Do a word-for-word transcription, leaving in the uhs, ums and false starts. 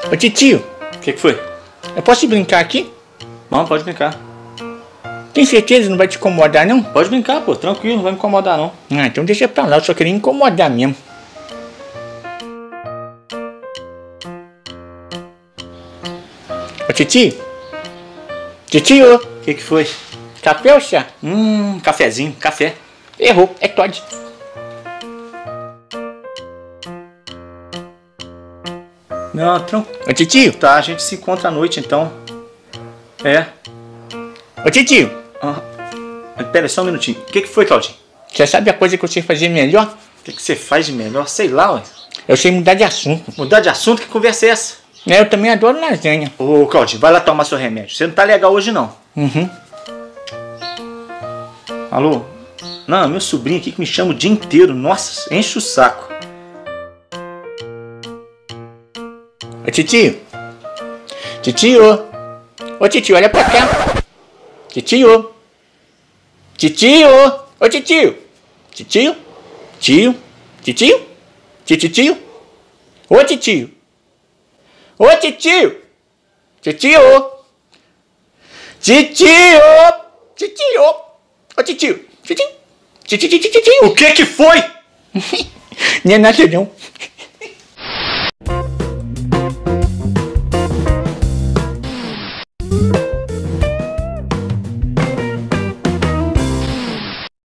Ô titio, O que que foi? eu posso brincar aqui? Não, pode brincar. Tem certeza que não vai te incomodar não? Pode brincar, pô, tranquilo, não vai me incomodar não. Ah, então deixa pra lá, eu só queria incomodar mesmo. Ô titio, titio, O que que foi? café ou chá? Hum, cafezinho, café. Errou, é Todd. Não, tranquilo. Ô titio, Tá, a gente se encontra à noite então. É. ô titio, Ah, pera só um minutinho. O que que foi, Claudinho? você sabe a coisa que eu sei fazer melhor? O que que você faz de melhor? Sei lá, ué. Eu sei mudar de assunto. Mudar de assunto? Que conversa é essa? É, eu também adoro lasanha. Ô, Claudinho, vai lá tomar seu remédio. Você não tá legal hoje não. Uhum. Alô? Não, meu sobrinho aqui que me chama o dia inteiro. Nossa, enche o saco. Ô titio, titio, ô titio, olha pra cá. Titio, titio, ô titio, titio, tio, titio, titio, ô titio, ô titio, titio, titio, titio, ô titio, titio, titio, titio, O que que foi? não é nada não.